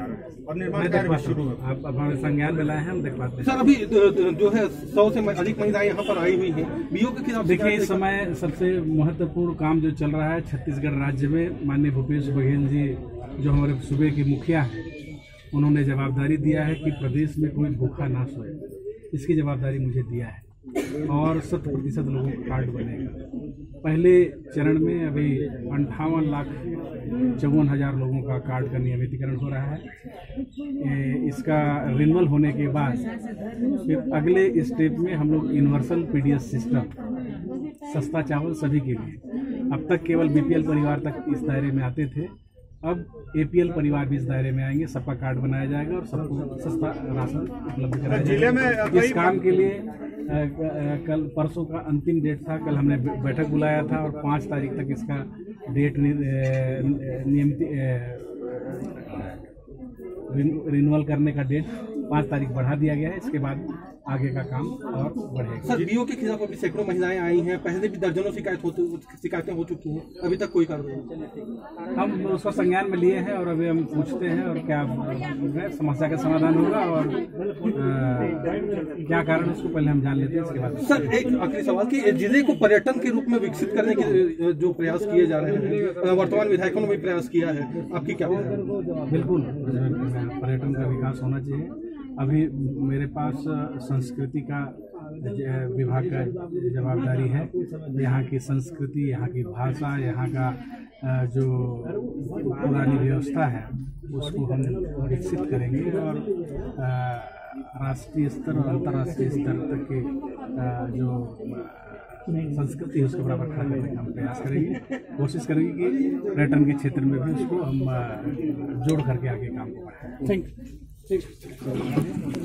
और निर्माण कार्य भी शुरू है। आप हमारे संज्ञान में लाए हैं, हम दिखवाते हैं। सर अभी जो है 100 से अधिक महिलाएं यहाँ पर आई हुई हैं, बीओ के खिलाफ। देखिए, इस समय सबसे महत्वपूर्ण काम जो चल रहा है छत्तीसगढ़ राज्य में, माननीय भूपेश बघेल जी जो हमारे सूबे के मुखिया हैं, उन्होंने जवाबदारी दिया है कि प्रदेश में कोई भूखा ना सोए। इसकी जवाबदारी मुझे दिया है और 100% लोगों को कार्ड बनेगा। पहले चरण में अभी 58,54,000 लोगों का कार्ड का नियमितीकरण हो रहा है। इसका रिन्यूअल होने के बाद फिर अगले स्टेप में हम लोग यूनिवर्सल पीडीएस सिस्टम, सस्ता चावल सभी के लिए, अब तक केवल बीपीएल परिवार तक इस दायरे में आते थे, अब एपीएल परिवार भी इस दायरे में आएंगे। सबका कार्ड बनाया जाएगा और सबको सस्ता राशन उपलब्ध कराया जाएगा। इस काम के लिए कल परसों का अंतिम डेट था, कल हमने बैठक बुलाया था और 5 तारीख तक इसका डेट नियमित रिन्यूअल करने का डेट 5 तारीख बढ़ा दिया गया है। इसके बाद आगे का काम और बढ़ेगा। सर बीओ के खिलाफ अभी सैकड़ों महिलाएं आई हैं, पहले भी दर्जनों शिकायतें हो चुकी हैं, अभी तक कोई कार्रवाई नहीं। हम उसको संज्ञान में लिए हैं और अभी हम पूछते हैं और क्या समस्या का समाधान होगा और क्या कारण उसको पहले हम जान लेते हैं, इसके बाद। सर एक आखिरी सवाल कि जिले को पर्यटन के रूप में विकसित करने के जो प्रयास किए जा रहे हैं, वर्तमान विधायकों ने भी प्रयास किया है, आपकी क्या? बिल्कुल, पर्यटन का विकास होना चाहिए। अभी मेरे पास संस्कृति का विभाग का जवाबदारी है। यहाँ की संस्कृति, यहाँ की भाषा, यहाँ का जो पुरानी व्यवस्था है उसको हम विकसित करेंगे और राष्ट्रीय स्तर और अंतर्राष्ट्रीय स्तर तक के जो संस्कृति है उसको बराबर खड़ा करने का हम प्रयास करेंगे। कोशिश करेंगे कि पर्यटन के क्षेत्र में भी उसको हम जोड़ करके आगे काम को बढ़ाएं। Thank you.